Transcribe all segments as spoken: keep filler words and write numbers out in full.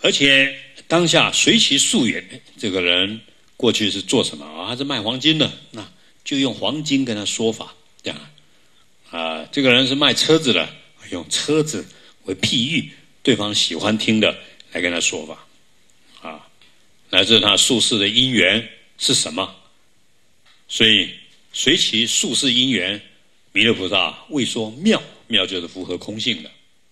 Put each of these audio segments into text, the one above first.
而且当下随其素也，这个人过去是做什么啊？他是卖黄金的，那就用黄金跟他说法，这样啊。这个人是卖车子的，用车子为譬喻，对方喜欢听的来跟他说法啊。乃至他宿世的因缘是什么？所以随其宿世因缘，弥勒菩萨未说妙，妙就是符合空性的。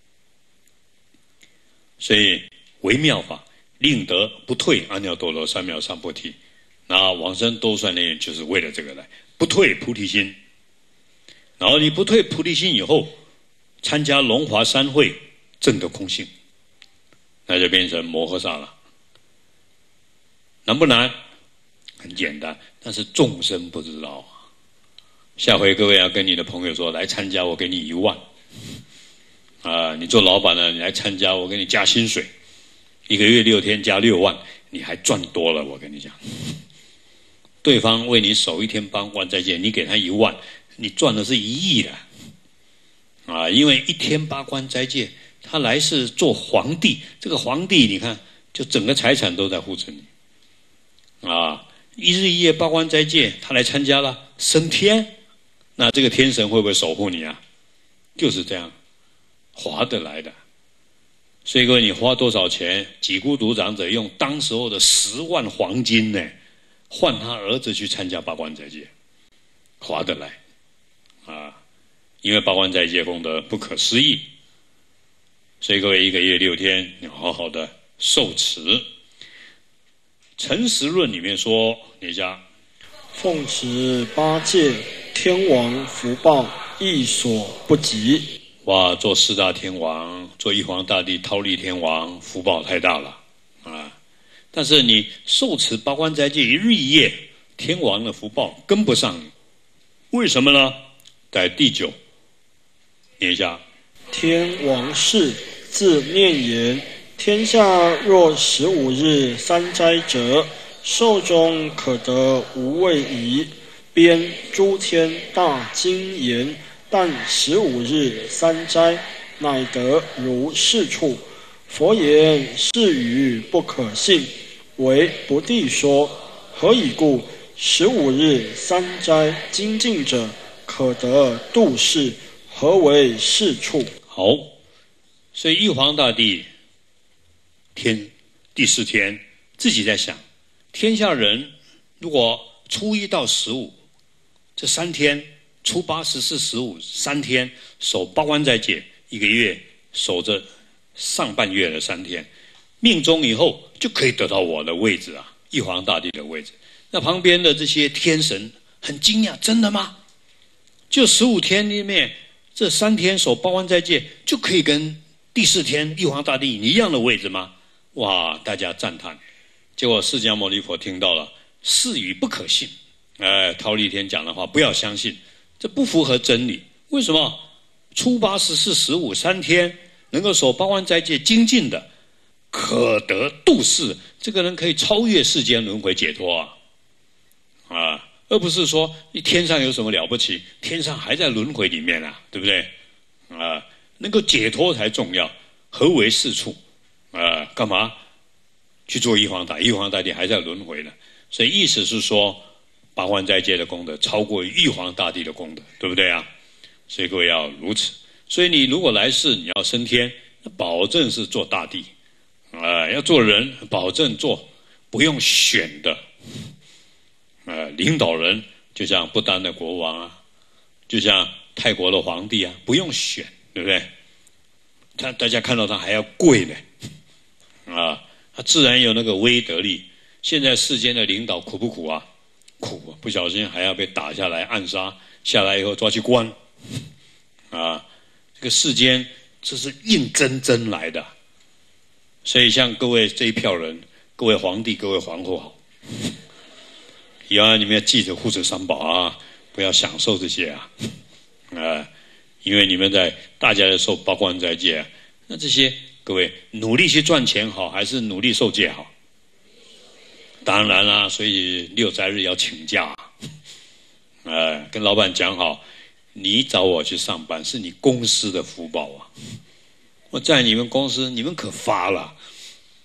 所以为妙法，令得不退阿耨多罗三藐三菩提。那往生兜率那就是为了这个来，不退菩提心。然后你不退菩提心以后，参加龙华三会，证得空性，那就变成摩诃萨了。难不难？很简单，但是众生不知道啊。下回各位要跟你的朋友说，来参加我给你一万啊！你做老板呢，你来参加我给你加薪水，一个月六天加六万，你还赚多了。我跟你讲，对方为你守一天八关斋戒，你给他一万，你赚的是一亿的啊！因为一天八关斋戒，他来是做皇帝，这个皇帝你看，就整个财产都在护持你啊！一日一夜八关斋戒，他来参加了升天，那这个天神会不会守护你啊？就是这样，划得来的。所以各位，你花多少钱？几孤独长者用当时候的十万黄金呢，换他儿子去参加八关斋戒，划得来啊！因为八关斋戒功德不可思议，所以各位一个月六天，你好好的受持。诚实论里面说，你家奉持八戒，天王福报亦所不及。 哇，做四大天王，做玉皇大帝、忉利天王，福报太大了啊！但是你受持八关斋戒一日一夜，天王的福报跟不上你，为什么呢？在第九，念一下： 天王氏自念言。天下若十五日三斋者，寿终可得无畏夷。编诸天大经言，但十五日三斋，乃得如是处。佛言是语不可信，为不地说。何以故？十五日三斋精进者，可得度世。何为是处？ 好，所以玉皇大帝天第四天自己在想，天下人如果初一到十五这三天，初八、十四、十五三天守八关斋戒，一个月守着上半月的三天，命终以后就可以得到我的位置啊，玉皇大帝的位置。那旁边的这些天神很惊讶，真的吗？就十五天里面这三天守八关斋戒，就可以跟第四天玉皇大帝一样的位置吗？哇，大家赞叹。结果释迦牟尼佛听到了，是语不可信。哎，忉利天讲的话不要相信，这不符合真理。为什么？初八、十四、十五三天能够守八关斋戒精进的，可得度世，这个人可以超越世间轮回解脱啊！啊，而不是说你天上有什么了不起，天上还在轮回里面啊，对不对？啊，能够解脱才重要。何为是处？啊，干嘛去做玉皇大帝？玉皇大帝还在轮回呢，所以意思是说，八关斋戒的功德超过玉皇大帝的功德，对不对啊？所以各位要如此。所以你如果来世你要升天，那保证是做大帝啊，要做人，保证做不用选的啊，领导人，就像不丹的国王啊，就像泰国的皇帝啊，不用选，对不对？他大家看到他还要跪呢。啊，他自然有那个威德力。现在世间的领导苦不苦啊？苦，不小心还要被打下来暗杀，下来以后抓去关。啊，这个世间这是硬争争来的。所以像各位这一票人，各位皇帝、各位皇后好，以后你们要记着护持三宝啊，不要享受这些啊。啊，因为你们在大家在受八关斋戒啊，那这些。各位努力去赚钱好，还是努力受戒好？当然啦、啊，所以六斋日要请假，呃，跟老板讲好，你找我去上班是你公司的福报啊，我在你们公司，你们可发了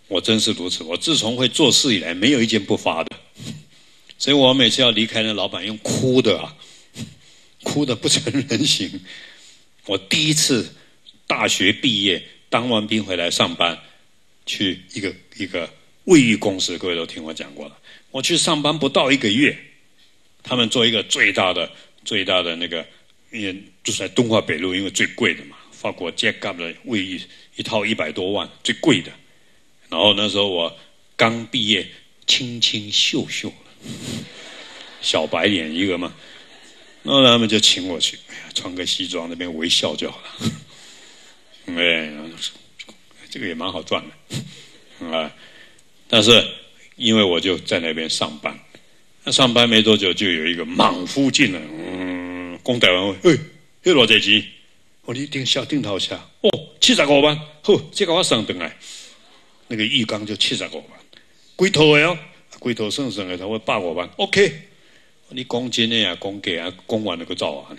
我真是如此。我自从会做事以来，没有一件不发的。所以我每次要离开那老板，用哭的啊，哭的不成人形。我第一次大学毕业，当完兵回来上班，去一个一个卫浴公司，各位都听我讲过了。我去上班不到一个月，他们做一个最大的最大的那个，因为就是在敦化北路，因为最贵的嘛，法国 Jacob 的卫浴一套一百多万，最贵的。然后那时候我刚毕业，清清秀秀了，小白脸一个嘛。然后他们就请我去，哎呀，穿个西装，那边微笑就好了。哎，这个也蛮好赚的啊。但是因为我就在那边上班，那上班没多久就有一个莽夫进来，嗯，讲台湾话，哎，迄偌济钱？我你顶小顶头下，哦，七十五万，好，这个我算回来。那个浴缸就七十五万，几套的哦，几套算算的，差不多百五万 ，OK。你讲真的啊，讲假啊，讲完了个走啊！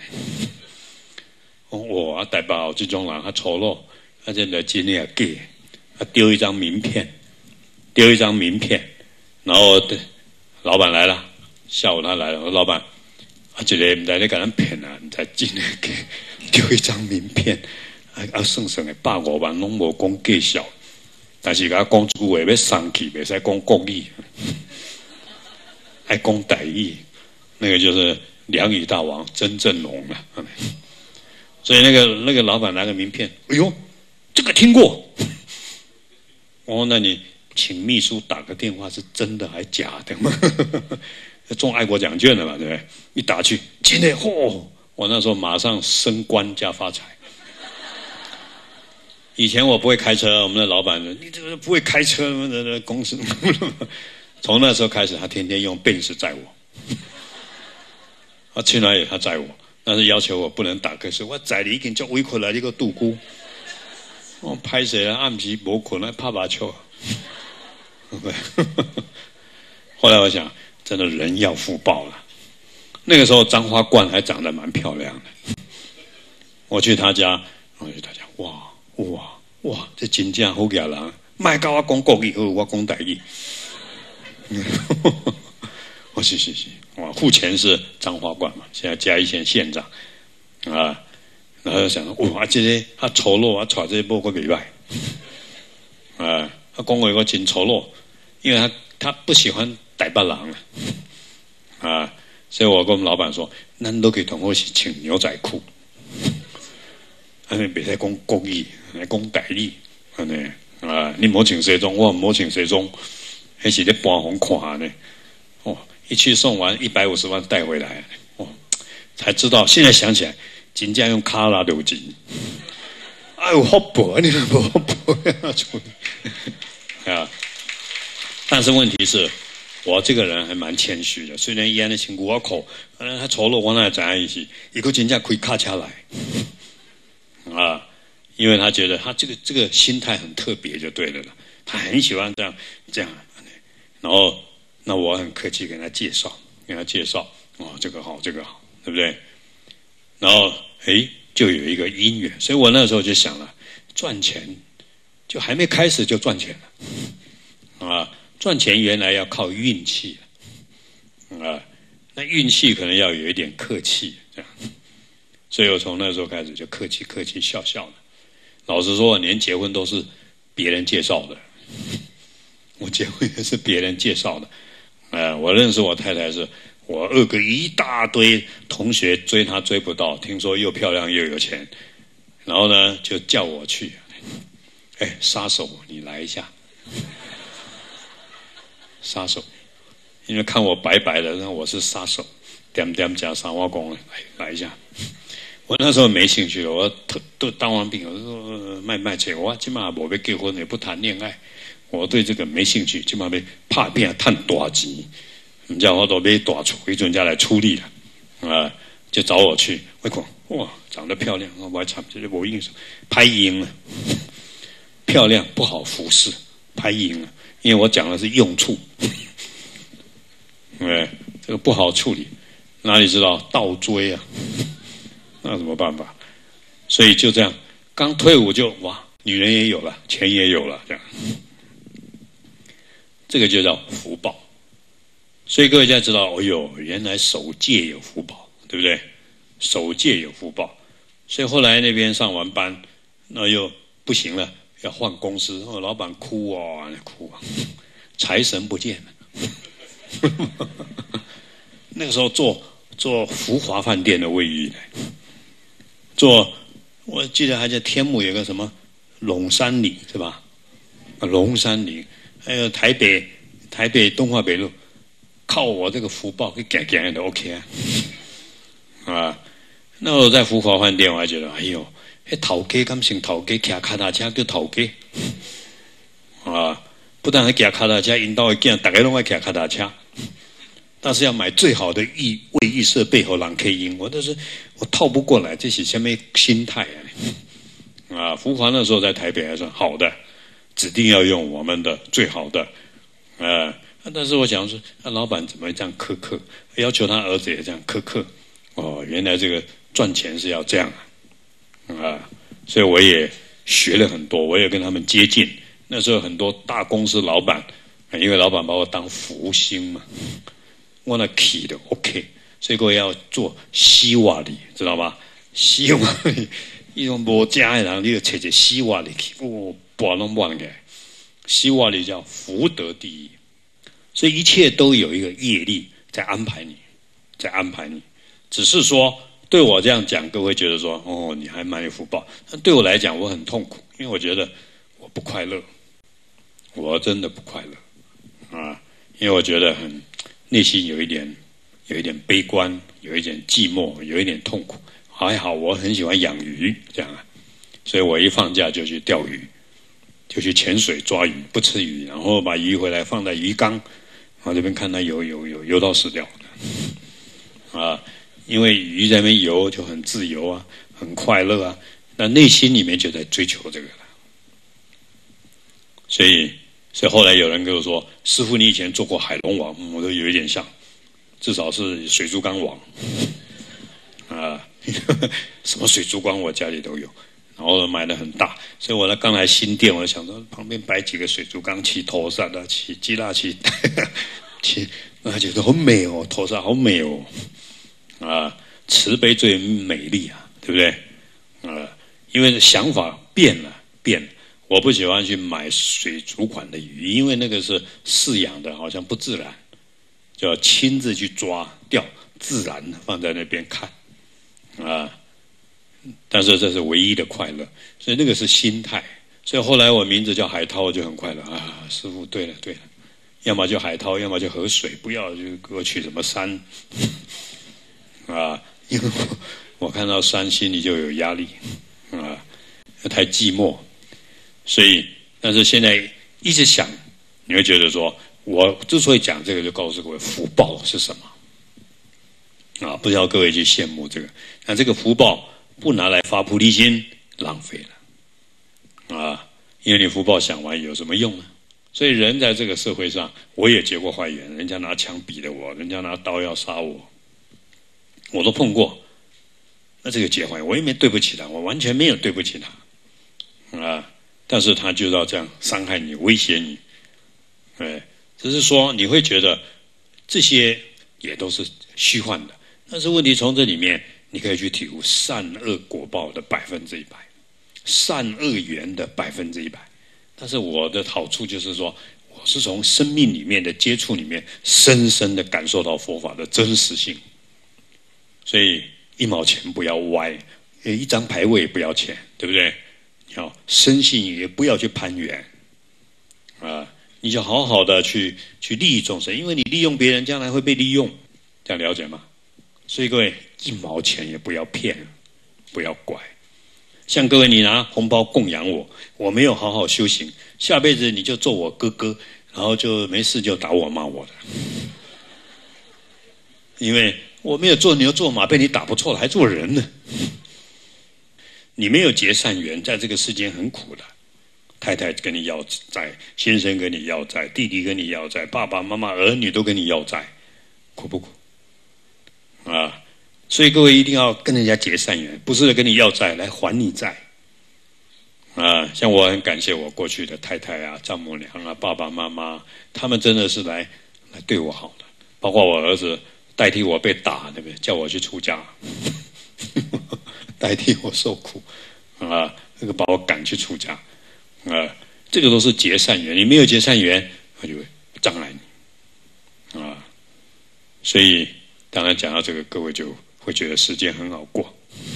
哇，台北有这种人，他粗鲁，他真的真的啊假，他丢一张名片，丢一张名片，然后老板来了，下午他来了，我说老板，啊，这个唔知你给人骗啊，唔知真的假，丢一张名片，啊啊，算算的百五万，拢无讲介绍，但是甲讲一句话要生气，袂使讲国语，爱讲台语。那个就是两语大王曾正龙了，所以那个那个老板拿个名片，哎呦，这个听过。我说那你请秘书打个电话，是真的还假的吗？中爱国奖券的嘛，对不对？一打去，真的嚯！我那时候马上升官加发财。以前我不会开车，我们的老板说你这个不会开车，公司。从那时候开始，他天天用奔驰载我。他去哪里他载我，但是要求我不能打瞌睡。我载你已经叫委屈了，你个杜姑，我拍谁了？暗时没困来拍把球。后来我想，真的人要福报了。那个时候张花冠还长得蛮漂亮的。我去他家，我去他家，哇哇哇，这真正好野人，卖跟我讲国语，好我讲台语。哦，是是是，哇，户前是彰化县嘛，现在嘉义县县长啊，然后想哇，这些他丑陋啊，娶这些某个袂歹啊，他讲话个真丑陋，因为他他不喜欢台北人啊，所以我跟我们老板说，咱都可以同我是穿牛仔裤，安尼袂使讲国语，来讲台语，安尼啊，你莫穿西装，我莫穿西装，迄是咧搬红看呢，哦。一去送完一百五十万带回来，哦，才知道。现在想起来，真正用卡拉留金，哎呦，好薄，你不好薄啊！但是问题是，我这个人还蛮谦虚的。虽然烟的辛苦我口，嗯，他丑陋我哪知影伊是，伊个真正开卡车来啊！因为他觉得他这个这个心态很特别，就对了了。他很喜欢这样这样，然后。那我很客气跟他介绍，跟他介绍，哦，这个好，这个好，对不对？然后，哎，就有一个因缘，所以我那时候就想了，赚钱就还没开始就赚钱了，啊，赚钱原来要靠运气，啊，那运气可能要有一点客气，这样，所以我从那时候开始就客气客气笑笑的。老实说，连结婚都是别人介绍的，我结婚也是别人介绍的。呃，我认识我太太是我二个一大堆同学追她追不到，听说又漂亮又有钱，然后呢就叫我去，哎，杀手你来一下，杀手，因为看我白白的，那我是杀手，点点加三瓦工来来一下。我那时候没兴趣了，我都当完兵，我说卖卖车，我起码我没结婚，也不谈恋爱。我对这个没兴趣，起码被怕变赚大钱，你叫我都被大出，一人家来出力了，啊，就找我去。我看哇，长得漂亮，我还差这就我印象拍赢了，漂亮不好服侍，拍赢了，因为我讲的是用处，哎，这个不好处理，哪里知道倒追啊？那怎么办法？所以就这样，刚退伍就哇，女人也有了，钱也有了，这样。 这个就叫福报。所以各位要知道，哎呦，原来守戒有福报，对不对？守戒有福报。所以后来那边上完班，那又不行了，要换公司，哦，老板哭啊，哭啊，财神不见了。那个时候做做福华饭店的卫浴，做我记得还在天母有个什么龙山岭是吧？龙山岭，还有台北台北东华北路，靠我这个福报给改改的 OK 啊，啊，那我在福华饭店我还觉得，哎呦，那头家敢成头家，骑脚踏车叫头家，啊，不但还骑脚踏车，引导的囝大家拢爱骑脚踏车。但是要买最好的卫卫浴设备和人可以用，我都是我套不过来，这是什么心态啊？啊，福华那时候在台北还说好的，指定要用我们的最好的，啊，但是我想说，那、啊、老板怎么这样苛刻，要求他儿子也这样苛刻？哦，原来这个赚钱是要这样啊，啊，所以我也学了很多，我也跟他们接近。那时候很多大公司老板，因为老板把我当福星嘛。我那起的 OK， 所以各位要做西瓦里，知道吗？西瓦里，一种无家的人，你就找一个西瓦里去，哦，把弄忘的。西瓦里叫福德第一，所以一切都有一个业力在安排你，在安排你。只是说对我这样讲，各位觉得说，哦，你还蛮有福报。但对我来讲，我很痛苦，因为我觉得我不快乐，我真的不快乐啊，因为我觉得很。内心有一点，有一点悲观，有一点寂寞，有一点痛苦。还好我很喜欢养鱼，这样啊，所以我一放假就去钓鱼，就去潜水抓鱼，不吃鱼，然后把鱼回来放在鱼缸，然后这边看它游游游游到死掉，啊，因为鱼在那边游就很自由啊，很快乐啊，那内心里面就在追求这个了，所以。所以后来有人跟我说：“师父，你以前做过海龙王，嗯、我都有一点像，至少是水族缸王啊，什么水族缸我家里都有，然后买的很大。所以我呢刚来新店，我就想说旁边摆几个水族缸，起头沙的，起鸡辣起，起，我觉得好美哦，头沙好美哦，啊，慈悲最美丽啊，对不对？啊，因为想法变了，变了。”我不喜欢去买水族馆的鱼，因为那个是饲养的，好像不自然，就要亲自去抓钓，自然的放在那边看，啊，但是这是唯一的快乐，所以那个是心态。所以后来我名字叫海涛，我就很快乐啊。师父，对了对了，要么就海涛，要么就河水，不要就给我取什么山，啊，因为我我看到山心里就有压力，啊，太寂寞。所以，但是现在一直想，你会觉得说，我之所以讲这个，就告诉各位福报是什么啊？不知道各位去羡慕这个，那这个福报不拿来发菩提心，浪费了啊！因为你福报享完有什么用呢？所以人在这个社会上，我也结过坏缘，人家拿枪逼着我，人家拿刀要杀我，我都碰过。那这个结坏缘，我也没对不起他，我完全没有对不起他啊。但是他就要这样伤害你、威胁你，哎，只是说你会觉得这些也都是虚幻的。但是问题从这里面，你可以去体悟善恶果报的百分之一百，善恶缘的百分之一百。但是我的好处就是说，我是从生命里面的接触里面，深深的感受到佛法的真实性。所以一毛钱不要歪，一张牌位也不要钱，对不对？要深信也不要去攀缘啊，你就好好的去去利益众生，因为你利用别人，将来会被利用，这样了解吗？所以各位一毛钱也不要骗，不要拐。像各位你拿红包供养我，我没有好好修行，下辈子你就做我哥哥，然后就没事就打我骂我的，因为我没有做牛做马，被你打不错了，还做人呢。你没有结善缘，在这个世间很苦的。太太跟你要债，先生跟你要债，弟弟跟你要债，爸爸妈妈儿女都跟你要债，苦不苦？啊！所以各位一定要跟人家结善缘，不是跟你要债来还你债。 啊，像我很感谢我过去的太太啊、丈母娘啊、爸爸妈妈，他们真的是来来对我好的，包括我儿子代替我被打，对不对？叫我去出家，代替我受苦，啊，那个把我赶去出家，啊，这个都是结善缘，你没有结善缘，他就会障碍你，啊，所以当然讲到这个，各位就会觉得时间很好过。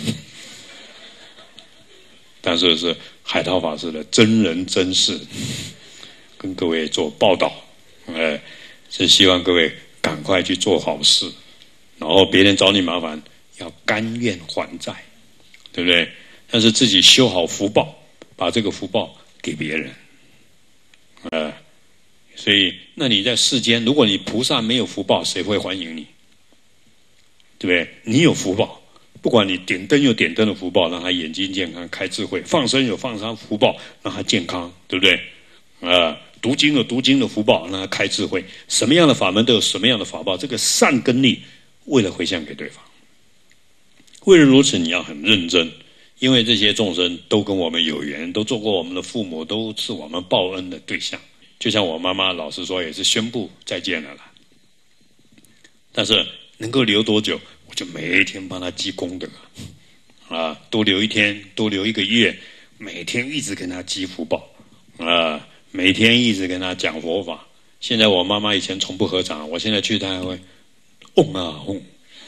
但是是海涛法师的真人真事，跟各位做报道，哎，是希望各位赶快去做好事，然后别人找你麻烦，要甘愿还债，对不对？但是自己修好福报，把这个福报给别人，呃，所以那你在世间，如果你菩萨没有福报，谁会欢迎你？对不对？你有福报。不管你点灯有点灯的福报，让他眼睛健康开智慧；放生有放生福报，让他健康，对不对？啊、呃，读经有读经的福报，让他开智慧。什么样的法门都有什么样的法报，这个善根力为了回向给对方。为了如此，你要很认真，因为这些众生都跟我们有缘，都做过我们的父母，都是我们报恩的对象。就像我妈妈，老实说也是宣布再见了啦。但是能够留多久？我就每一天帮他积功德，啊，多留一天，多留一个月，每天一直跟他积福报，啊，每天一直跟他讲佛法。现在我妈妈以前从不合掌，我现在去她还会，嗡啊嗡。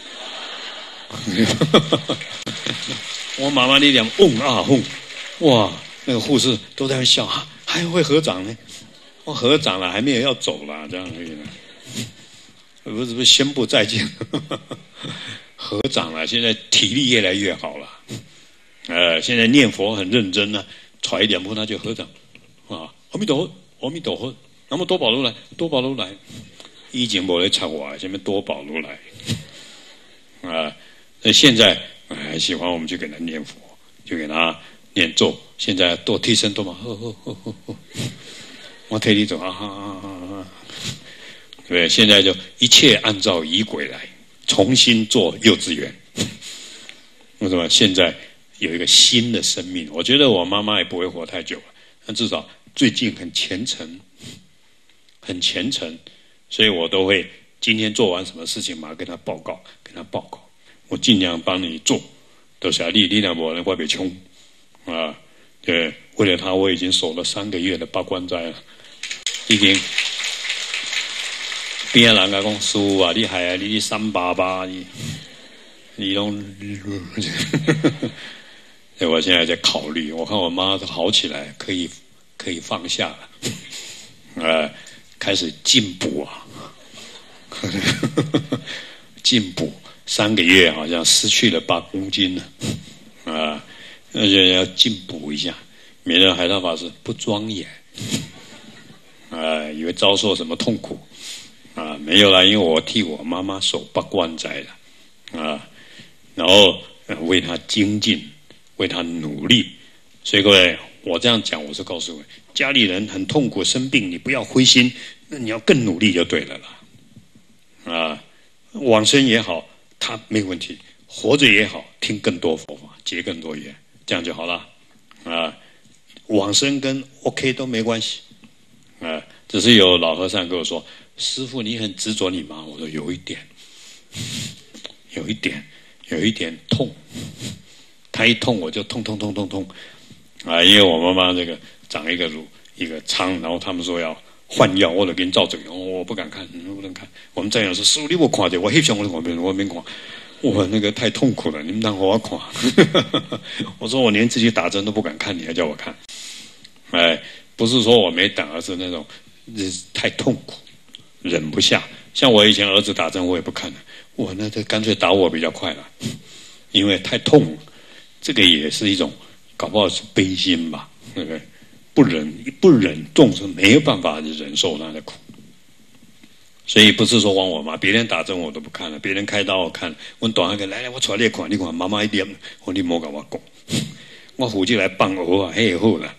我妈妈那点嗡啊嗡，哇，那个护士都在那笑，啊，还会合掌呢。我合掌了，还没有要走了，这样可以了。不是不是宣布再见，合掌了。现在体力越来越好了，呃，现在念佛很认真呢、啊，揣一点步他就合掌，啊，阿弥陀佛，阿弥陀佛，那么多宝如来，多宝如来，以前没来插我，现在多宝如来，啊，那现在还喜欢我们就给他念佛，就给他念咒，现在多替身多嘛，呵呵呵呵呵，我替你走啊啊啊啊啊！对，现在就一切按照仪轨来，重新做幼稚园。为什么？现在有一个新的生命，我觉得我妈妈也不会活太久了，但至少最近很虔诚，很虔诚，所以我都会今天做完什么事情，马上跟她报告，跟她报告，我尽量帮你做。都是啊，你你两我人外边穷啊，对，为了她，我已经守了三个月的八关斋了，已经。边人家讲师父啊，你害啊，你三八八，你你拢，所以我现在在考虑，我看我妈好起来，可以可以放下了，呃，开始进补啊，进补三个月好像失去了八公斤了，啊、呃，那就要进补一下，免得海涛法师不庄严，啊、呃，以为遭受什么痛苦。啊，没有啦，因为我替我妈妈守八关斋了，啊，然后为她精进，为她努力。所以各位，我这样讲，我是告诉各位，家里人很痛苦生病，你不要灰心，那你要更努力就对了啦。啊，往生也好，他没问题；活着也好，听更多佛法，结更多缘，这样就好了。啊，往生跟 OK 都没关系。啊，只是有老和尚跟我说。师父，你很执着你妈？我说有一点，有一点，有一点痛。她一痛我就痛痛痛痛痛啊！因为我妈妈这个长一个乳一个疮，然后他们说要换药，我就给你照这个，我不敢看，不能看。我们战友说：“师父，你不看的，我翕相我旁边，我没看。哇，那个太痛苦了，你们让我看。”我说我连自己打针都不敢看，你还叫我看？哎，不是说我没胆，而是那种太痛苦。忍不下，像我以前儿子打针，我也不看了，我那就干脆打我比较快了，因为太痛了。这个也是一种，搞不好是悲心吧，对不对？不忍不忍众生没有办法忍受他的苦，所以不是说往我妈，别人打针我都不看了，别人开刀我看了，我短一个来来，我出来你看，你看妈妈一点，我你莫跟我讲，我负责来放鹅啊，嘿好了。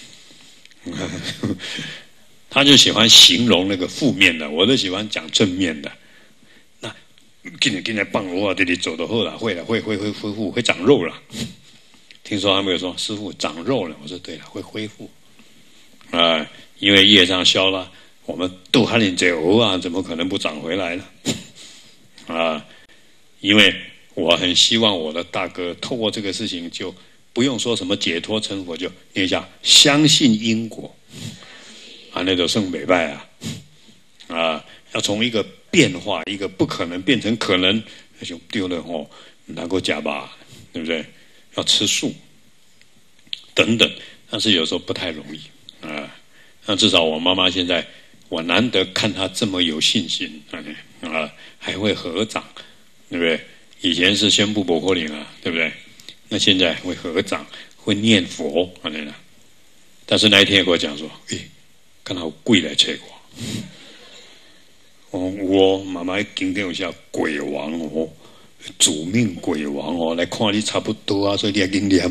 他就喜欢形容那个负面的，我都喜欢讲正面的。那今天今天棒我这里走的后了，会了，会会会恢复，会长肉了。 听说他们有说师父长肉了，我说对了，会恢复啊、呃，因为业障消了，我们都喊你这偶啊，怎么可能不长回来呢？啊、呃，因为我很希望我的大哥透过这个事情，就不用说什么解脱成佛，就念一下相信因果啊，那就剩美拜啊啊，要从一个变化，一个不可能变成可能，那就丢了哦，能够假吧，对不对？要吃素等等，但是有时候不太容易啊。那至少我妈妈现在，我难得看她这么有信心啊，还会合掌，对不对？以前是宣布不可能啊，对不对？那现在会合掌，会念佛啊，那但是那一天跟我讲说，诶，看到鬼来找我，哦，我妈妈经典有下鬼王哦。主命鬼王哦，来看你差不多啊，所以你要紧念，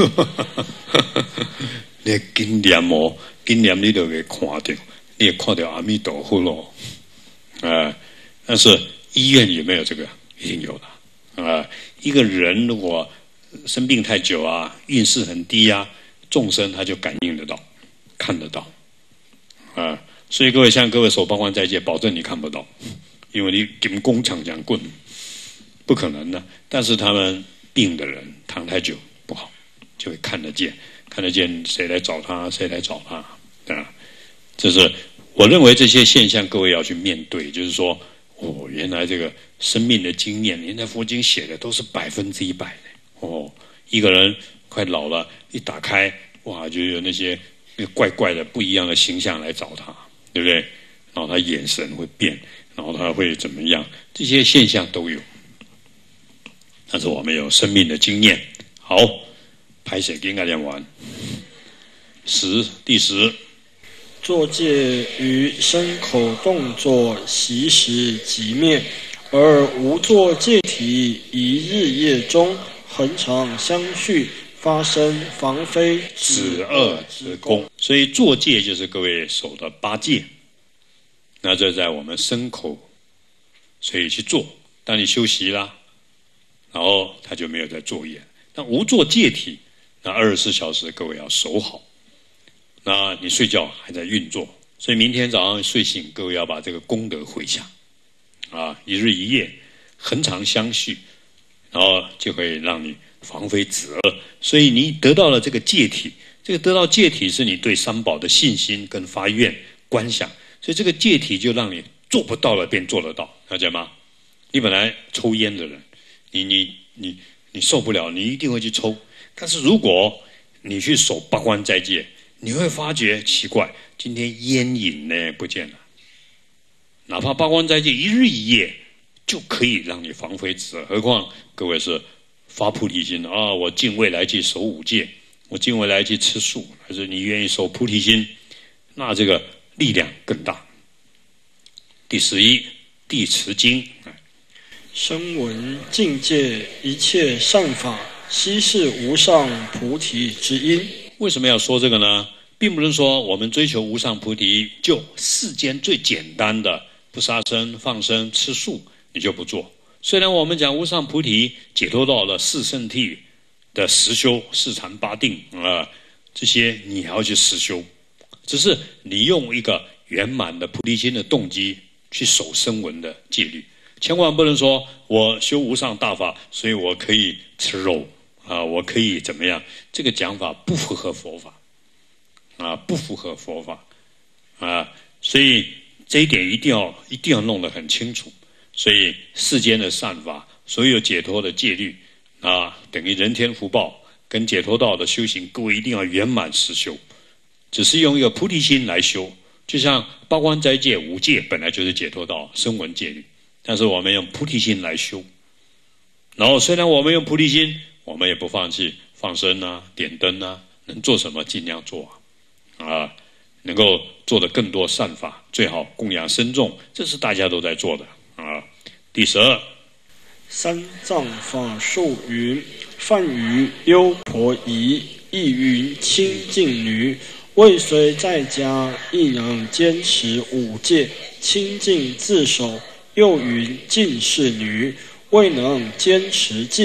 你要紧念哦，紧念你就会看到，你也看到阿弥陀佛咯，啊、呃！但是医院有没有这个？一定有的啊、呃！一个人如果生病太久啊，运势很低啊，众生他就感应得到，看得到啊、呃！所以各位像各位守八关斋戒，保证你看不到，因为你金弓长枪棍。不可能的，但是他们病的人躺太久不好，就会看得见，看得见谁来找他，谁来找他啊！这是我认为这些现象，各位要去面对。就是说，哦，原来这个生命的经验，原来佛经写的都是百分之一百的哦。一个人快老了，一打开，哇，就有那些怪怪的不一样的形象来找他，对不对？然后他眼神会变，然后他会怎么样？这些现象都有。但是我们有生命的经验。好，拍写给大家完。十第十， 作戒于身口动作习时即灭，而无作戒体一日夜中恒常相续，发生防非止恶之功。 所以作戒就是各位守的八戒，那这在我们身口，所以去做。当你休息啦。然后他就没有在作业，那无作戒体，那二十四小时各位要守好。那你睡觉还在运作，所以明天早上睡醒，各位要把这个功德回向，啊，一日一夜，恒常相续，然后就会让你防非止恶。所以你得到了这个戒体，这个得到戒体是你对三宝的信心跟发愿观想，所以这个戒体就让你做不到了便做得到，了解吗？你本来抽烟的人。你你你你受不了，你一定会去抽。但是如果你去守八关斋戒，你会发觉奇怪，今天烟瘾呢不见了。哪怕八关斋戒一日一夜，就可以让你防非止恶。何况各位是发菩提心啊！我尽未来去守五戒，我尽未来去吃素，还是你愿意守菩提心，那这个力量更大。第十一，地持经。 声闻境界一切善法，悉是无上菩提之因。 为什么要说这个呢？并不是说我们追求无上菩提，就世间最简单的不杀生、放生、吃素，你就不做。虽然我们讲无上菩提解脱到了四圣谛的实修、四禅八定啊、呃，这些你还要去实修，只是你用一个圆满的菩提心的动机去守声闻的戒律。千万不能说我修无上大法，所以我可以吃肉啊，我可以怎么样？这个讲法不符合佛法啊，不符合佛法啊，所以这一点一定要一定要弄得很清楚。所以世间的善法，所有解脱的戒律啊，等于人天福报跟解脱道的修行，各位一定要圆满实修。只是用一个菩提心来修，就像八关斋戒、五戒本来就是解脱道声闻戒律。但是我们用菩提心来修，然后虽然我们用菩提心，我们也不放弃放生啊、点灯啊，能做什么尽量做啊，啊，能够做的更多善法，最好供养僧众，这是大家都在做的啊。第十二， 三藏法术云：梵语优婆夷，亦云清净女，未虽在家，亦能坚持五戒，清净自守。又云近视女，未能坚持戒，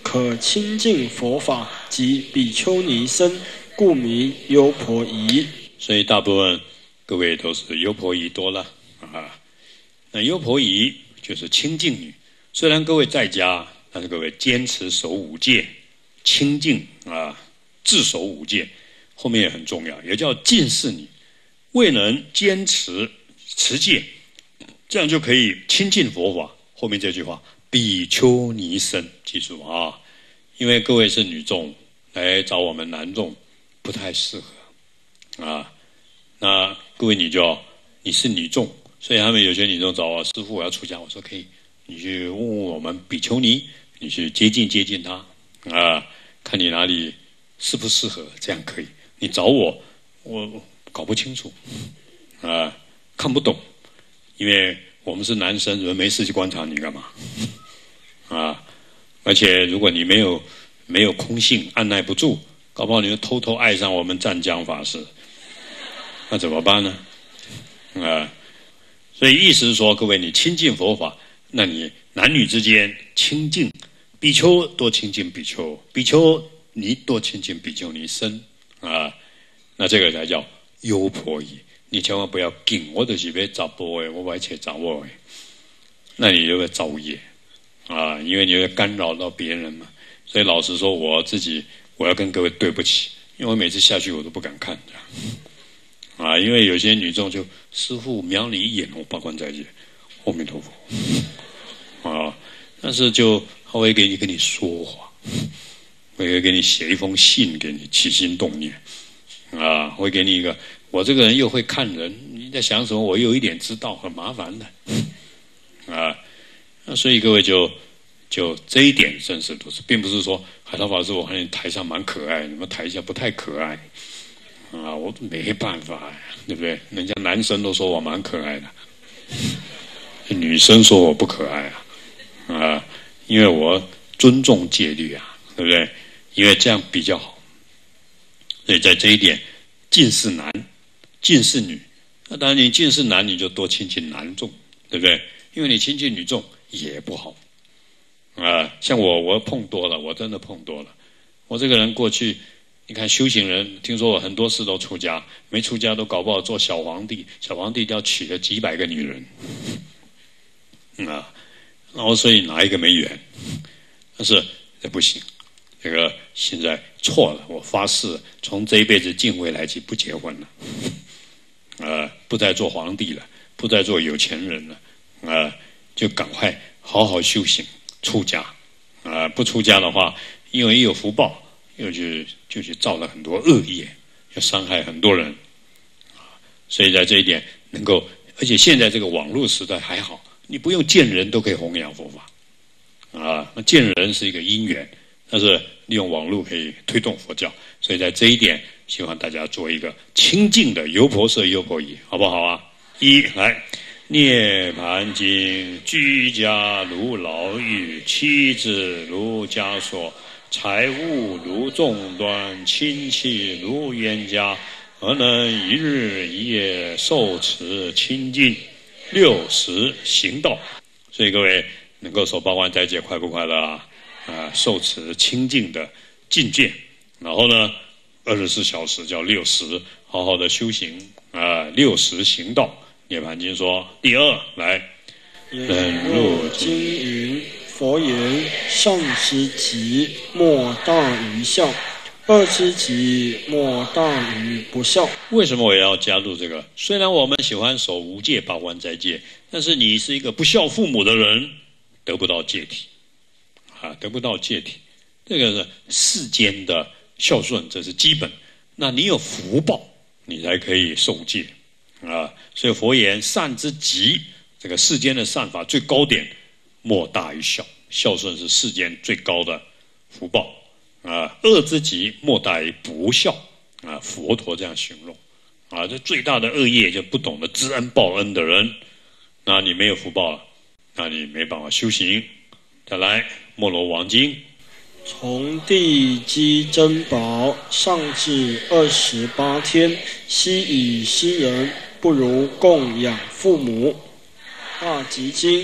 可亲近佛法及比丘尼僧，故名优婆夷。 所以大部分各位都是优婆夷多了啊。那优婆夷就是清净女，虽然各位在家，但是各位坚持守五戒，清净啊，自守五戒，后面也很重要，也叫近视女，未能坚持持戒，这样就可以亲近佛法。后面这句话，比丘尼僧，记住啊，因为各位是女众来找我们男众，不太适合啊。那各位你就你是女众，所以他们有些女众找我，师父我要出家，我说可以，你去问问我们比丘尼，你去接近接近她啊，看你哪里适不适合，这样可以。你找我，我搞不清楚啊，看不懂，因为我们是男生，人没事去观察你干嘛啊？而且如果你没有没有空性，按耐不住，搞不好你就偷偷爱上我们湛江法师，那怎么办呢？啊，所以意思是说，各位你亲近佛法，那你男女之间亲近，比丘多亲近比丘，比丘尼多亲近比丘尼僧啊，那这个才叫优婆夷。你千万不要紧，我就是要找波的，我不要去找我的，那你就会造业啊，因为你会干扰到别人嘛。所以老实说，我自己我要跟各位对不起，因为我每次下去我都不敢看这样啊，因为有些女众就师父瞄你一眼，我八关斋戒，阿弥陀佛啊，但是就他会给你跟你说话，会给你写一封信给你，起心动念啊，会给你一个。我这个人又会看人，你在想什么？我有一点知道，很麻烦的啊。那所以各位就就这一点真是都是，并不是说海涛法师我看你台上蛮可爱，你们台下不太可爱啊，我没办法呀，对不对？人家男生都说我蛮可爱的，女生说我不可爱啊啊，因为我尊重戒律啊，对不对？因为这样比较好。所以在这一点，近视男。近视女，那当然你近视男，你就多亲近男众，对不对？因为你亲近女众也不好啊。像我，我碰多了，我真的碰多了。我这个人过去，你看修行人，听说我很多事都出家，没出家都搞不好做小皇帝，小皇帝要娶了几百个女人，嗯、啊，然后所以哪一个没缘？但是这不行，这个现在错了，我发誓，从这一辈子进未来期不结婚了。呃，不再做皇帝了，不再做有钱人了，呃，就赶快好好修行，出家。啊、呃，不出家的话，因为有福报，又去就去造了很多恶业，要伤害很多人。所以在这一点能够，而且现在这个网络时代还好，你不用见人都可以弘扬佛法。啊，那见人是一个因缘，但是利用网络可以推动佛教。所以在这一点，希望大家做一个清净的优婆塞、优婆夷，好不好啊？一来，涅盘经，居家如牢狱，妻子如枷锁，财物如重担，亲戚如冤家，何能一日一夜受持清净六十行道？所以各位能够守八关斋戒，快不快乐啊？啊，受持清净的境界。然后呢，二十四小时叫六十，好好的修行啊，六十行道。涅盘经说，第二来，忍辱经云：佛言，上之极，莫大于孝；二之极，莫大于不孝。 为什么我要加入这个？虽然我们喜欢守无戒八关斋戒，但是你是一个不孝父母的人，得不到戒体啊，得不到戒体。这个是世间的孝顺，这是基本。那你有福报，你才可以受戒啊。所以佛言，善之极，这个世间的善法最高点，莫大于孝。孝顺是世间最高的福报啊。恶之极，莫大于不孝啊。佛陀这样形容啊。这最大的恶业，就不懂得知恩报恩的人，那你没有福报了，那你没办法修行。再来，摩罗王经。 从地积珍宝，上至二十八天，悉以施人，不如供养父母。大集经，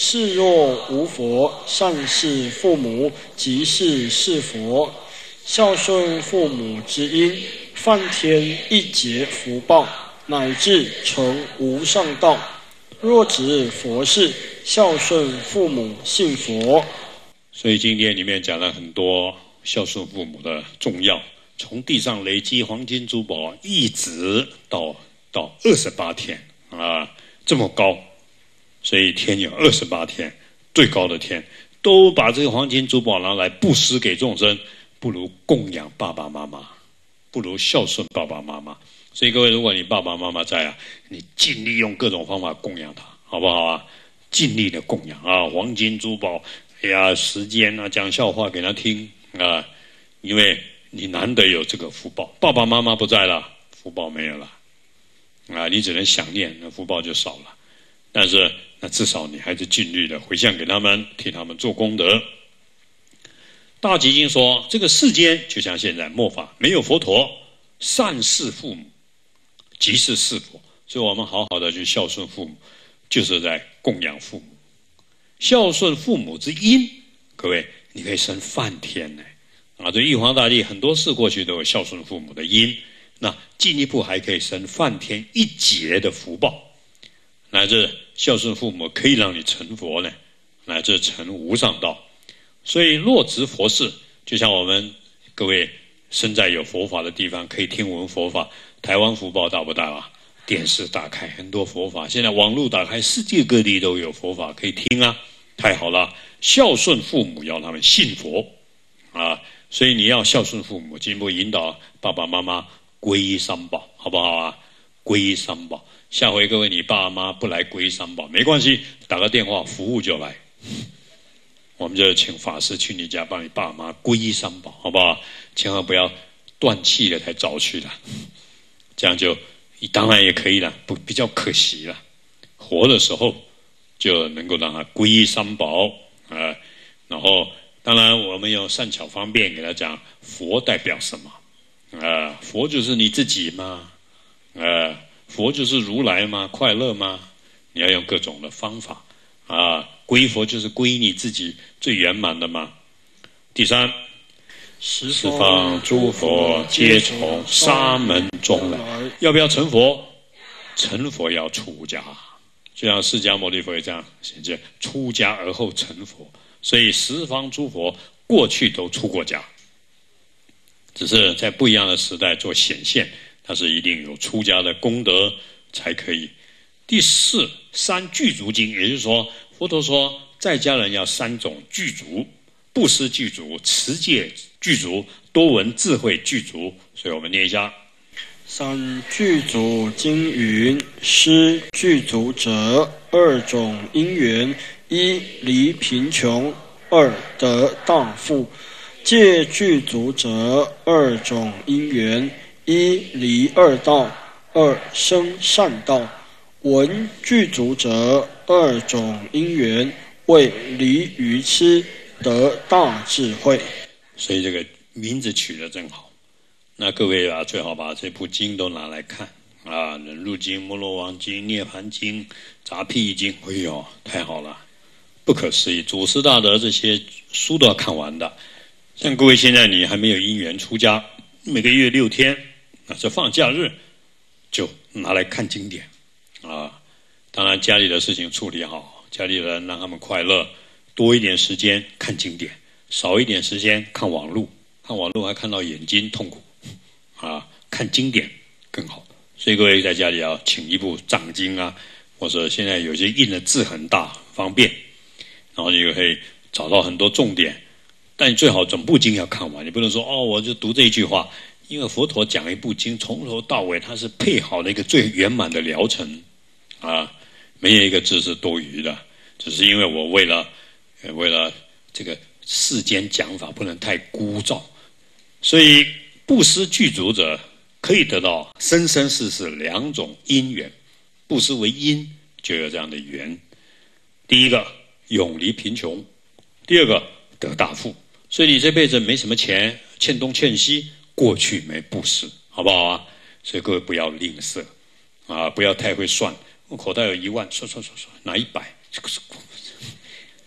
是若无佛，善事父母，即是是佛。孝顺父母之因，梵天一劫福报，乃至成无上道。若指佛事，孝顺父母，信佛。 所以经典里面讲了很多孝顺父母的重要，从地上累积黄金珠宝，一直到到二十八天啊，这么高。所以天有二十八天，最高的天，都把这个黄金珠宝拿来布施给众生，不如供养爸爸妈妈，不如孝顺爸爸妈妈。所以各位，如果你爸爸妈妈在啊，你尽力用各种方法供养他，好不好啊？尽力的供养啊，黄金珠宝，哎呀，时间啊，讲笑话给他听啊，因为你难得有这个福报。爸爸妈妈不在了，福报没有了啊，你只能想念，那福报就少了。但是那至少你还是尽力的回向给他们，替他们做功德。大集经说，这个世间就像现在末法，没有佛陀，善事父母，即是是佛。所以我们好好的去孝顺父母，就是在供养父母。孝顺父母之因，各位，你可以升梵天呢。啊，这玉皇大帝很多事过去都有孝顺父母的因，那进一步还可以升梵天一劫的福报。乃至孝顺父母可以让你成佛呢，乃至成无上道。所以若执佛事，就像我们各位身在有佛法的地方，可以听闻佛法。台湾福报大不大啊？电视打开很多佛法，现在网络打开，世界各地都有佛法可以听啊，太好了！孝顺父母要他们信佛啊，所以你要孝顺父母，进一步引导爸爸妈妈皈依三宝，好不好啊？皈依三宝。下回各位你爸妈不来皈依三宝没关系，打个电话服务就来，我们就请法师去你家帮你爸妈皈依三宝，好不好？千万不要断气了才早去了，这样就当然也可以了，不比较可惜了。活的时候就能够让他皈依三宝啊、呃，然后当然我们用善巧方便给他讲佛代表什么啊、呃？佛就是你自己嘛，呃。佛就是如来吗？快乐吗？你要用各种的方法啊！皈佛就是皈你自己最圆满的嘛。第三，十方诸佛皆从沙门中来，要不要成佛？成佛要出家，就像释迦牟尼佛也这样写着：出家而后成佛。所以十方诸佛过去都出过家，只是在不一样的时代做显现。它是一定有出家的功德才可以。第四，三具足经，也就是说，佛陀说，在家人要三种具足：布施具足、持戒具足、多闻智慧具足。所以我们念一下： 三具足经云：施具足者，二种因缘：一离贫穷，二得大富；戒具足者，二种因缘。一离二道，二生善道。闻具足者，二种因缘，为离愚痴，得大智慧。 所以这个名字取得真好。那各位啊，最好把这部经都拿来看啊，《忍辱经》、《摩罗王经》、《涅盘经》、《杂譬经》。哎呦，太好了，不可思议！祖师大德这些书都要看完的。像各位现在你还没有因缘出家，每个月六天。这放假日就拿来看经典啊！当然家里的事情处理好，家里人让他们快乐，多一点时间看经典，少一点时间看网络，看网络还看到眼睛痛苦啊！看经典更好。所以各位在家里要请一部藏经啊，或者现在有些印的字很大，方便，然后你就可以找到很多重点。但你最好整部经要看完，你不能说哦，我就读这一句话。因为佛陀讲一部经，从头到尾，它是配好的一个最圆满的疗程，啊，没有一个字是多余的。只是因为我为了，为了这个世间讲法不能太枯燥，所以布施具足者可以得到生生世世两种因缘。布施为因，就有这样的缘。第一个，永离贫穷；第二个，得大富。所以你这辈子没什么钱，欠东欠西。过去没布施，好不好啊？所以各位不要吝啬啊，不要太会算。我口袋有一万，算算算算，拿一百，这个是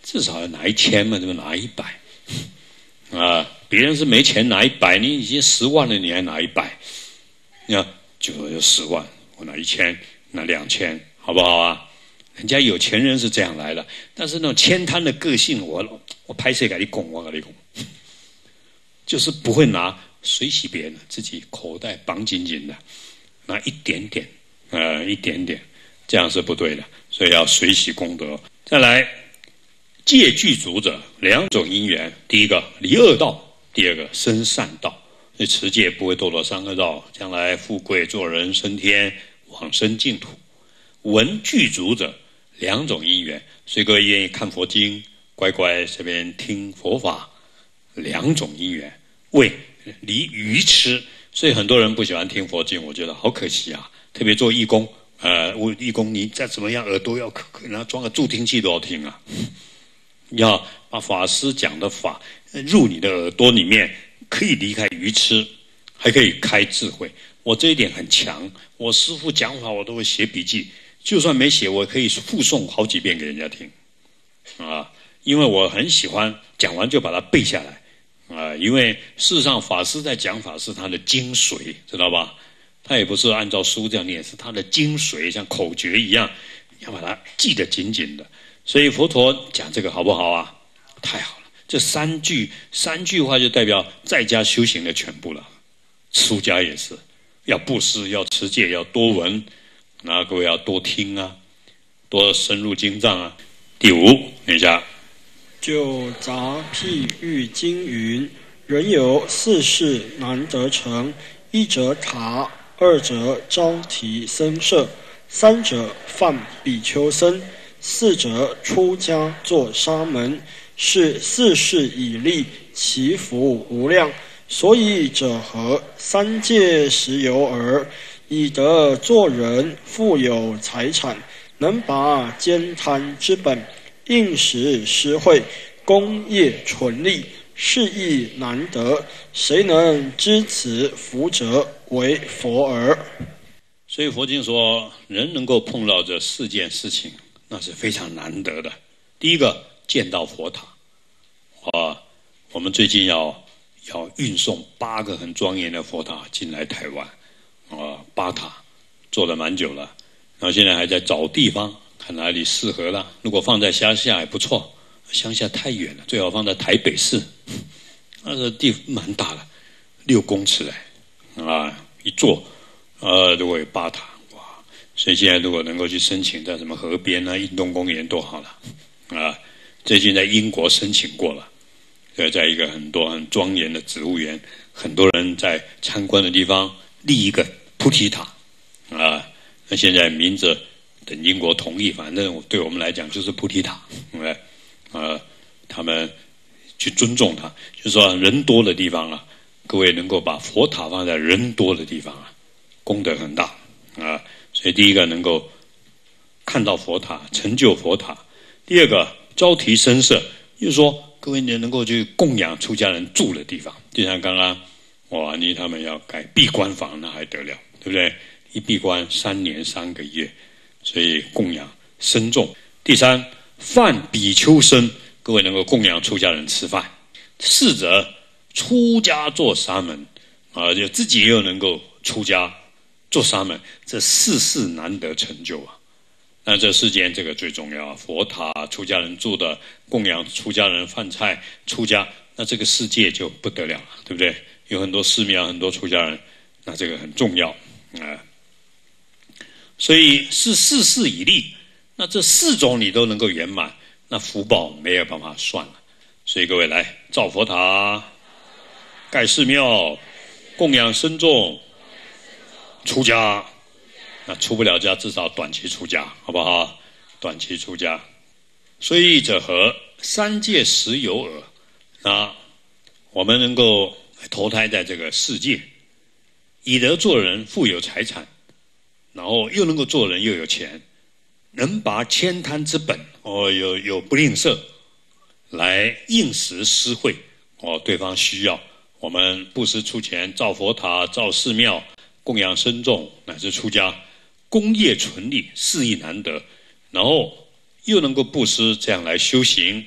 至少要拿一千嘛，怎么拿一百？啊，别人是没钱拿一百，你已经十万了，你还拿一百？那就有十万，我拿一千，拿两千，好不好啊？人家有钱人是这样来的，但是那种悭贪的个性，我我拍谁给你拱，我给你拱，就是不会拿随喜别人的，自己口袋绑紧紧的，拿一点点，呃，一点点，这样是不对的，所以要随喜功德。再来，戒具足者两种因缘，第一个离恶道，第二个生善道。所以持戒不会堕落三恶道，将来富贵做人升天，往生净土。闻具足者两种因缘，所以各位愿意看佛经，乖乖这边听佛法，两种因缘。为离愚痴，所以很多人不喜欢听佛经，我觉得好可惜啊。特别做义工，呃，义工你再怎么样，耳朵要然后装个助听器都要听啊，要把法师讲的法入你的耳朵里面，可以离开愚痴，还可以开智慧。我这一点很强，我师父讲法我都会写笔记，就算没写，我可以复诵好几遍给人家听啊，因为我很喜欢讲完就把它背下来。啊，因为事实上法师在讲法是他的精髓，知道吧？他也不是按照书这样念，是他的精髓，像口诀一样，要把它记得紧紧的。所以佛陀讲这个好不好啊？太好了，这三句三句话就代表在家修行的全部了。出家也是，要布施，要持戒，要多闻，那各位要多听啊，多深入经藏啊。第五，等一下。 就杂譬喻经云：人有四事难得成，一者塔，二者招提僧舍，三者犯比丘僧，四者出家作沙门。是四事以立，其福无量。所以者何？三界实有耳。以得做人，富有财产，能拔悭贪之本，应时施惠，功业纯利，是亦难得。谁能知此福者，为佛耳。 所以佛经说，人能够碰到这四件事情，那是非常难得的。第一个，见到佛塔啊，我们最近要要运送八个很庄严的佛塔进来台湾啊，八塔做了蛮久了，然后现在还在找地方，看哪里适合了。如果放在乡下也不错，乡下太远了，最好放在台北市，那个地蛮大的，六公尺哎，啊，一座，呃，如果有八塔，哇！所以现在如果能够去申请在什么河边啊、运动公园多好了，啊，最近在英国申请过了，呃，在一个很多很庄严的植物园，很多人在参观的地方立一个菩提塔，啊，那现在名字等英国同意，反正对我们来讲就是菩提塔，对不对？呃，他们去尊重它，就是说人多的地方啊，各位能够把佛塔放在人多的地方啊，功德很大啊。所以第一个能够看到佛塔，成就佛塔；第二个招提僧舍，就是说各位你能够去供养出家人住的地方，就像刚刚哇尼他们要盖闭关房，那还得了，对不对？一闭关三年三个月，所以供养僧众。第三，饭比丘僧，各位能够供养出家人吃饭。四者出家做沙门啊，就自己又能够出家做沙门，这四事难得成就啊。那这世间这个最重要，佛塔出家人住的，供养出家人饭菜，出家，那这个世界就不得了了，对不对？有很多寺庙，很多出家人，那这个很重要啊。所以是四事以立，那这四种你都能够圆满，那福报没有办法算了。所以各位来造佛塔、盖寺庙、供养僧众、出家，那出不了家至少短期出家，好不好？短期出家。所以者何？三界实有耳。那我们能够投胎在这个世界，以得做人，富有财产，然后又能够做人又有钱，能拔悭贪之本，哦，有有不吝啬，来应时施惠，哦，对方需要，我们布施出钱造佛塔、造寺庙、供养僧众，乃至出家，功业纯利，事亦难得。然后又能够布施，这样来修行，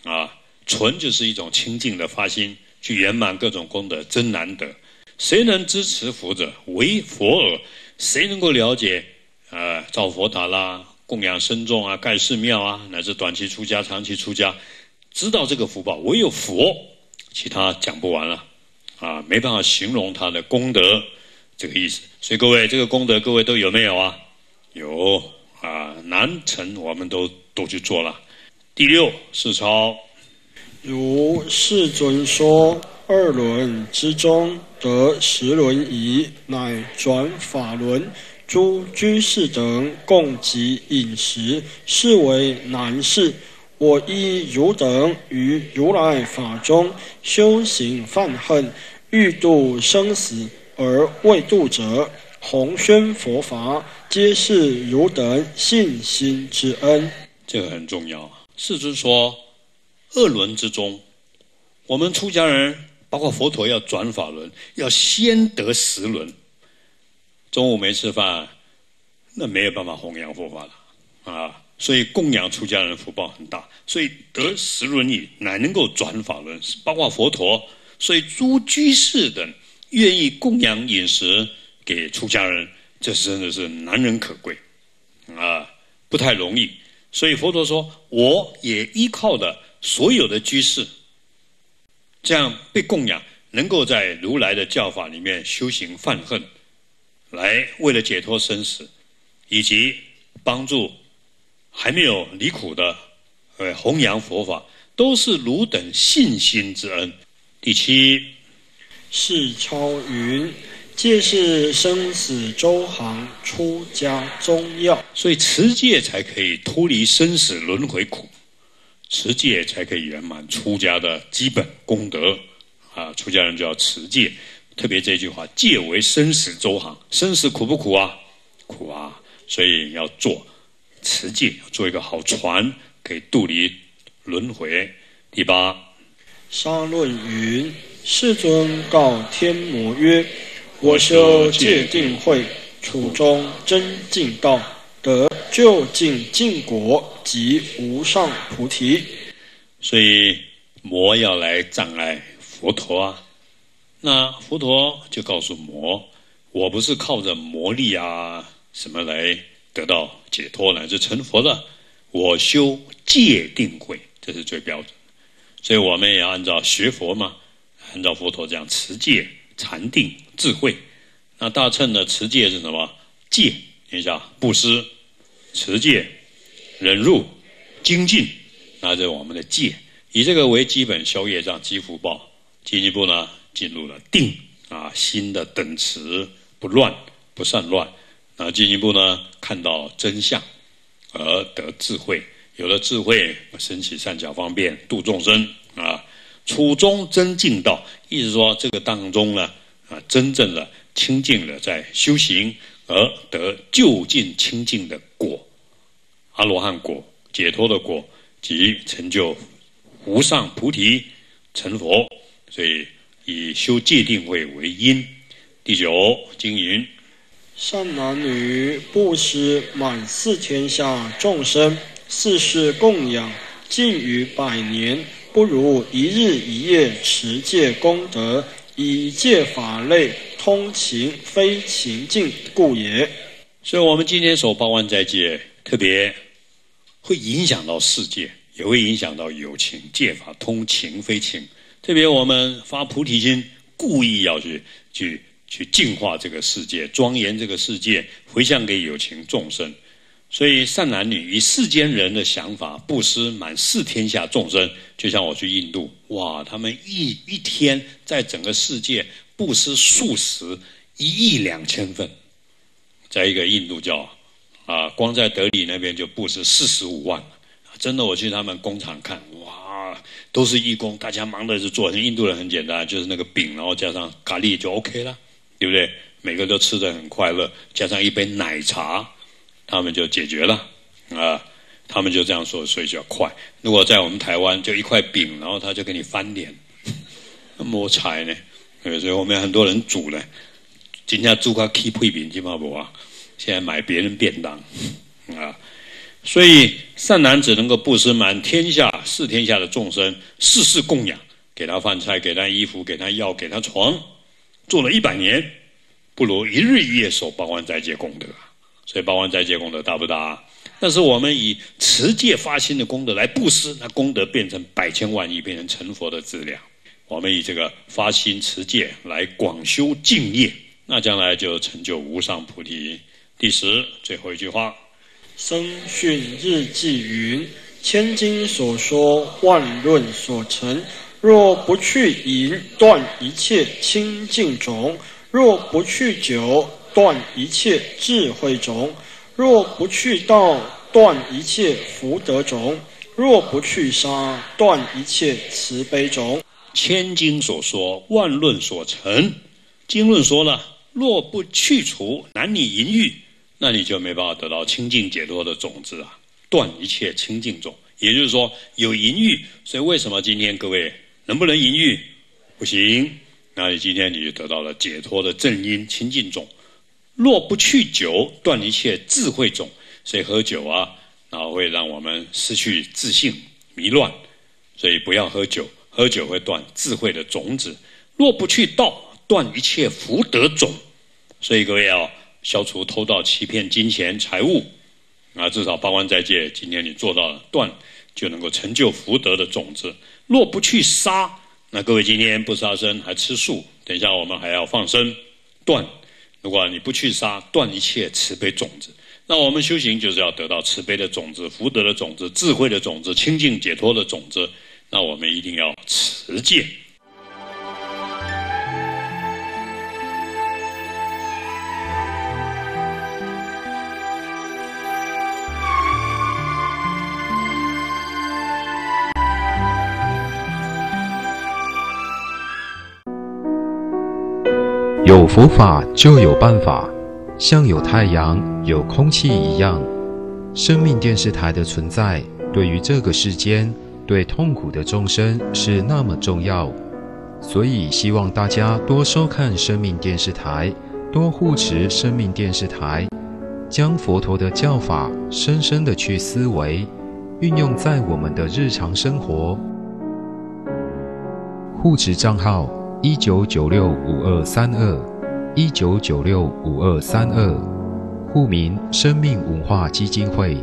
啊，纯就是一种清净的发心，去圆满各种功德，真难得。谁能支持佛者，为佛耳。谁能够了解呃造佛塔啦、供养僧众啊、盖寺庙啊，乃至短期出家、长期出家，知道这个福报，唯有佛，其他讲不完了啊，没办法形容他的功德，这个意思。所以各位，这个功德各位都有没有啊？有啊，难成我们都都去做了。第六是抄， 如世尊说，二轮之中得十轮仪，乃转法轮。诸居士等共给饮食，是为难事。我亦汝等于如来法中修行犯恨，欲度生死而未度者，弘宣佛法，皆是汝等信心之恩。 这个很重要。世尊说，二轮之中，我们出家人包括佛陀要转法轮，要先得十轮。中午没吃饭，那没有办法弘扬佛法了啊！所以供养出家人福报很大，所以得十轮仪乃能够转法轮，包括佛陀。所以诸居士等愿意供养饮食给出家人，这真的是难能可贵啊，不太容易。所以佛陀说，我也依靠的所有的居士，这样被供养，能够在如来的教法里面修行犯恨，来为了解脱生死，以及帮助还没有离苦的呃弘扬佛法，都是汝等信心之恩。第七， 是超云，戒是生死周行，出家宗要。 所以持戒才可以脱离生死轮回苦，持戒才可以圆满出家的基本功德啊！出家人就要持戒，特别这句话，戒为生死周行，生死苦不苦啊？苦啊！所以要做持戒，做一个好船，可以渡离轮回。第八， 沙论云，世尊告天魔曰：我修戒定慧，处中真净道，得究竟净果及无上菩提。 所以魔要来障碍佛陀啊，那佛陀就告诉魔，我不是靠着魔力啊什么来得到解脱乃至成佛的，我修戒定慧，这是最标准的。所以我们也要按照学佛嘛，按照佛陀这样持戒、禅定、智慧。那大乘的持戒是什么？戒，念一下，布施、持戒、忍辱、精进，那这是我们的戒。以这个为基本消业障、积福报。进一步呢，进入了定啊，心的等持不乱、不散乱。那进一步呢，看到真相而得智慧。有了智慧，升起善巧方便，度众生啊。处中真净道，意思说这个当中呢，啊，真正的清净了，在修行而得究竟清净的果，阿罗汉果、解脱的果，及成就无上菩提成佛。所以以修戒定慧为因。第九，经云： 善男女布施满四天下众生，四世供养，尽于百年，不如一日一夜持戒功德，以戒法类通情非情境故也。 所以我们今天守八万斋戒，特别会影响到世界，也会影响到有情。戒法通情非情，特别我们发菩提心，故意要去去去净化这个世界，庄严这个世界，回向给有情众生。所以善男女以世间人的想法布施满四天下众生，就像我去印度，哇，他们一一天在整个世界布施数十一亿两千份，在一个印度教啊，光在德里那边就布施四十五万，真的我去他们工厂看，哇，都是义工，大家忙着是做，印度人很简单，就是那个饼，然后加上咖喱就 OK 了，对不对？每个都吃得很快乐，加上一杯奶茶，他们就解决了啊！他们就这样说，所以就要快。如果在我们台湾，就一块饼，然后他就给你翻脸，摸菜呢。所以我们很多人煮呢，今天煮个 keep 饼，基本上不啊。现在买别人便当啊，所以善男子能够布施满天下四天下的众生，事事供养，给他饭菜，给他衣服，给他药，给他床，做了一百年，不如一日一夜守八关斋戒功德。所以八关斋戒功德大不大？但是我们以持戒发心的功德来布施，那功德变成百千万亿，变成成佛的资粮。我们以这个发心持戒来广修净业，那将来就成就无上菩提。第十，最后一句话， 僧训日记云：千经所说，万论所成。若不去淫，断一切清净种；若不去酒，断一切智慧种；若不去道，断一切福德种；若不去杀，断一切慈悲种。 千经所说，万论所成。经论说了，若不去除男女淫欲，那你就没办法得到清净解脱的种子啊，断一切清净种。也就是说，有淫欲，所以为什么今天各位能不能淫欲？不行，那你今天你就得到了解脱的正因清净种。若不去酒，断一切智慧种。所以喝酒啊，然后会让我们失去自信，迷乱，所以不要喝酒，喝酒会断智慧的种子。若不去道，断一切福德种。所以各位要消除偷盗、欺骗、金钱、财物，啊，至少八关斋戒，今天你做到了，断就能够成就福德的种子。若不去杀，那各位今天不杀生还吃素，等一下我们还要放生，断。如果你不去杀，断一切慈悲种子。那我们修行就是要得到慈悲的种子、福德的种子、智慧的种子、清净解脱的种子。那我们一定要持戒。 有佛法就有办法，像有太阳、有空气一样。生命电视台的存在，对于这个世间、对痛苦的众生是那么重要，所以希望大家多收看生命电视台，多护持生命电视台，将佛陀的教法深深的去思维，运用在我们的日常生活。护持账号一九九六五二三二，一九九六五二三二，户名生命文化基金会。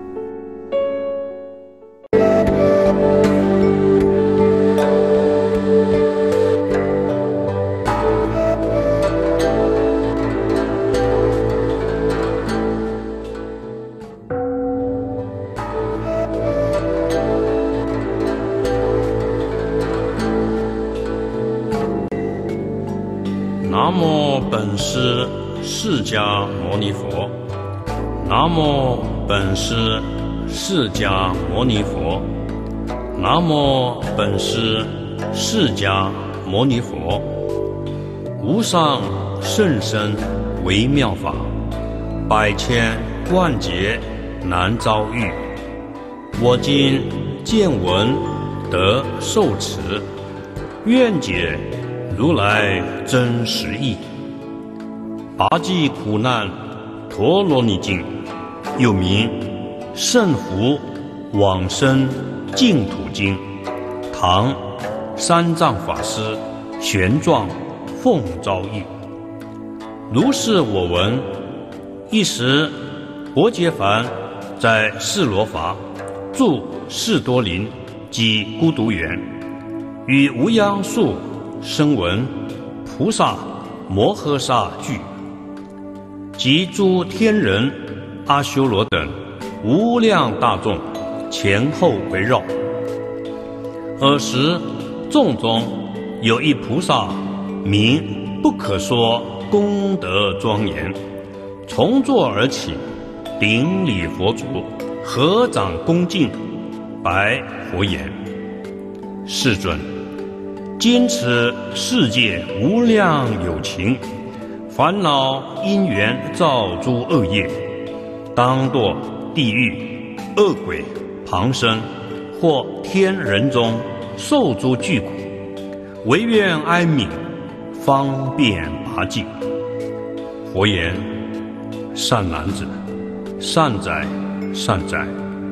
南无本师释迦牟尼佛，南无本师释迦牟尼佛，南无本师释迦牟尼佛。无上甚深微妙法，百千万劫难遭遇。我今见闻得受持，愿解如来真实义。拔济苦难陀罗尼经，又名胜福往生净土经，唐三藏法师玄奘奉诏译。如是我闻。一时薄伽梵在释罗伐住士多林及孤独园，与无央树声闻、菩萨摩诃萨俱，及诸天人、阿修罗等无量大众前后围绕。尔时众中有一菩萨，名不可说功德庄严，从座而起，顶礼佛足，合掌恭敬，白佛言：世尊，今此世界无量有情，烦恼因缘造诸恶业，当堕地狱、恶鬼、旁生或天人中受诸巨苦，唯愿哀悯，方便拔济。佛言：善男子，善哉善哉！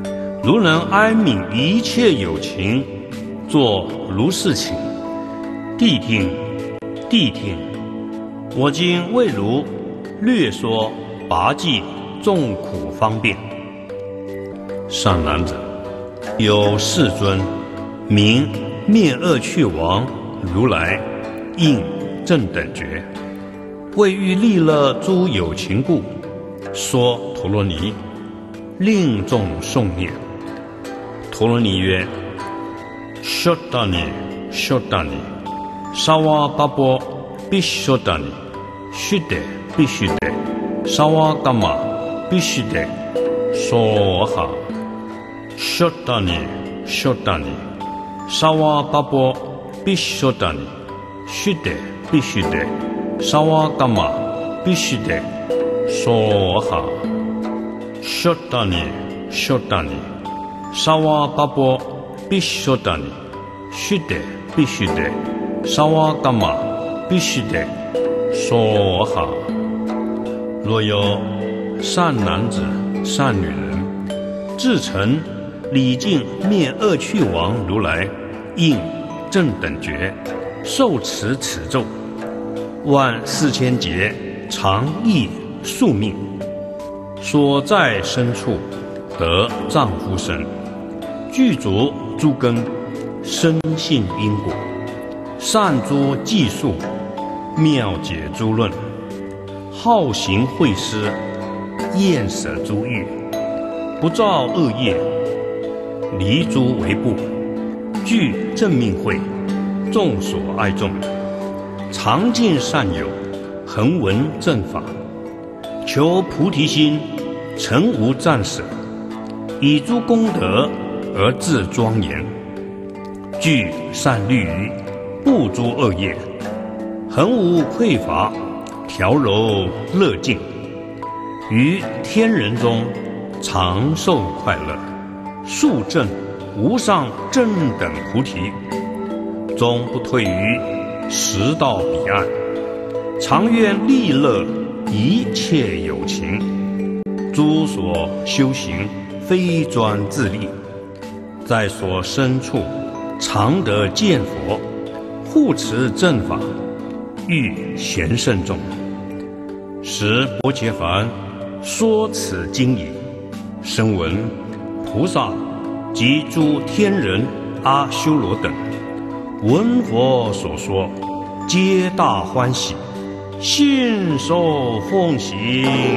如能安悯一切有情，作如是请。谛听，谛听，我今为汝略说拔济众苦方便。善男子，有世尊名灭恶趣王如来，应正等觉，为欲利乐诸有情故，说陀罗尼，令众诵念。陀罗尼曰：修达尼，修达尼，沙瓦巴波必修达尼，须得必须得，沙瓦伽玛必须得，娑哈。修达尼，修达尼，沙瓦巴波必修达尼，须得必须得，沙瓦伽玛必须得，娑哈。修达尼，修达尼，沙瓦巴波必修达尼，须得必须得，沙瓦伽玛必须得，娑哈。若有善男子、善女人，至诚礼敬灭恶趣王如来，应正等觉，受持此咒，万四千劫常益宿命，所在深处得丈夫身，具足诸根，深信因果，善诸计数，妙解诸论，好行慧施，厌舍诸欲，不造恶业，离诸为怖，具正命慧，众所爱众，常见善友，恒闻正法，求菩提心，诚无暂舍，以诸功德而自庄严，具善律仪，不诸恶业，恒无匮乏，调柔乐境，于天人中长寿快乐，速证无上正等菩提，终不退于十道彼岸，常愿利乐一切有情，诸所修行非专自利，在所深处常得见佛，护持正法，欲贤圣众。时薄伽梵说此经已，声闻、菩萨及诸天人、阿修罗等，闻佛所说，皆大欢喜，信受奉行。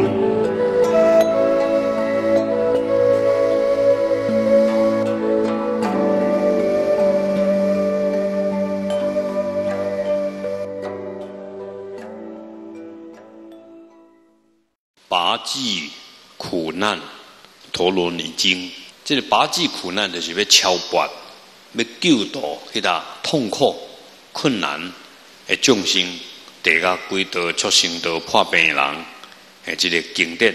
拔济苦难陀罗尼经，这个拔济苦难就是要超拔，要救度迄个痛苦、困难的众生，地下鬼道、畜生道、破病人的这个经典。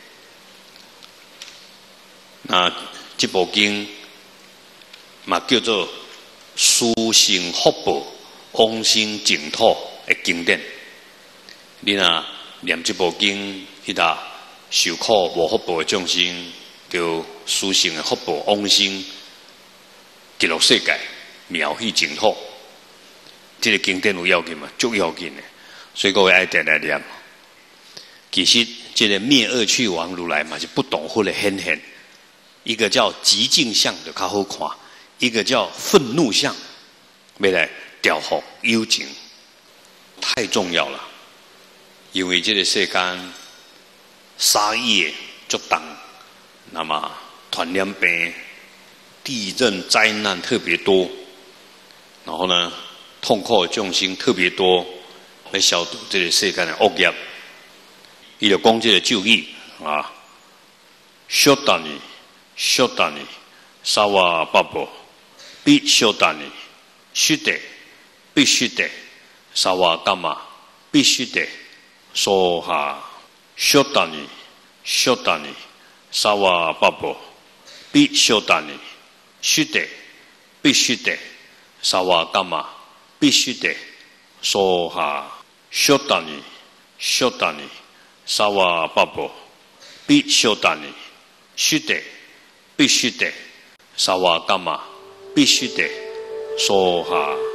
那这部经嘛叫做殊胜福报、往生净土的经典。你若念这部经，迄个受苦无福报的众生，叫殊胜的福报往生极乐世界，妙喜净土。这个经典有要紧嘛？足要紧的，所以各位爱定来念。其实这个灭恶趣王如来嘛，是不同分的显现。一个叫极静相就较好看，一个叫愤怒相，要来调伏幽情，太重要了。因为这个世间杀业足重，那么传染病、地震、灾难特别多，然后呢，痛苦的众生特别多，来消除这个世间的恶业。伊就讲这个咒语啊，修达尼。修达尼，沙瓦巴波，必修达尼，须得，必须得，沙瓦伽玛，必须得，娑哈，修达尼，修达尼，沙瓦巴波，必修达尼，须得，必须得，沙瓦伽玛，必须得，娑哈，修达尼，修达尼，沙瓦巴波，必修达尼，须得。 必须得萨瓦伽玛，必须得梭哈。